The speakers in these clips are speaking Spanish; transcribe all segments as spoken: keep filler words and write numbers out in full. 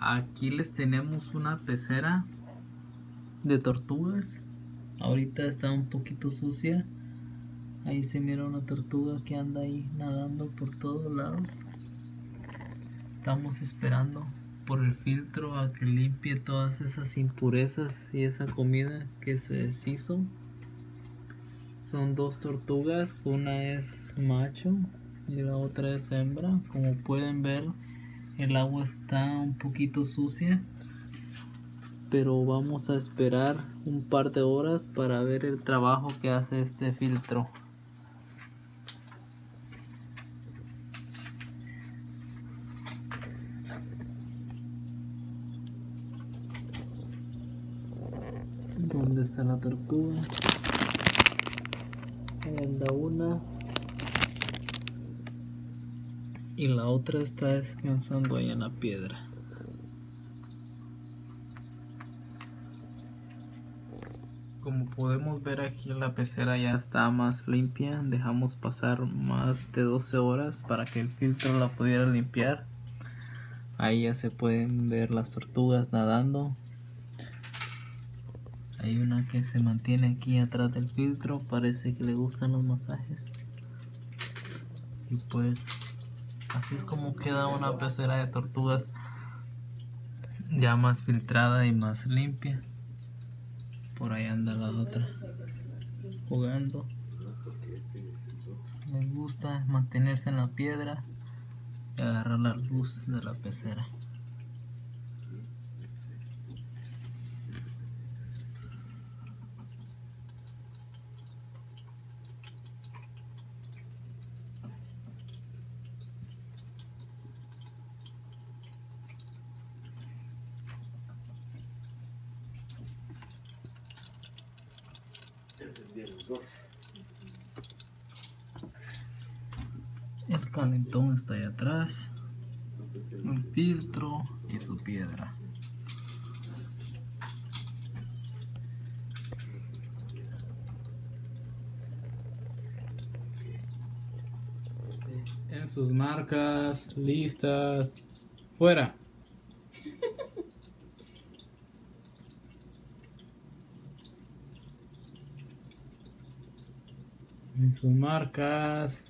Aquí les tenemos una pecera de tortugas. Ahorita está un poquito sucia. Ahí se mira una tortuga que anda ahí nadando por todos lados. Estamos esperando por el filtro a que limpie todas esas impurezas y esa comida que se deshizo. Son dos tortugas, una es macho y la otra es hembra. Como pueden ver, el agua está un poquito sucia, pero vamos a esperar un par de horas para ver el trabajo que hace este filtro. ¿Dónde está la tortuga? Ahí anda una. Y la otra está descansando ahí en la piedra. Como podemos ver aquí, la pecera ya está más limpia. Dejamos pasar más de doce horas para que el filtro la pudiera limpiar. Ahí ya se pueden ver las tortugas nadando. Hay una que se mantiene aquí atrás del filtro. Parece que le gustan los masajes. Y pues así es como queda una pecera de tortugas ya más filtrada y más limpia. Por ahí anda la otra jugando. Les gusta mantenerse en la piedra y agarrar la luz de la pecera. El calentón está ahí atrás, un filtro y su piedra. En sus marcas, listas, fuera. En sus marcas,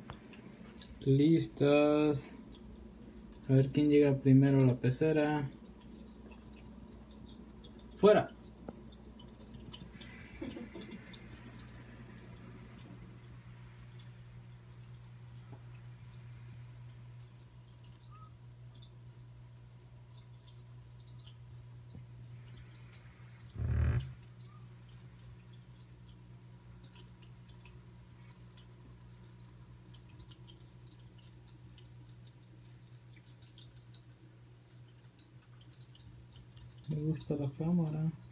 listas. A ver quién llega primero a la pecera. Fuera. Me gusta la cámara.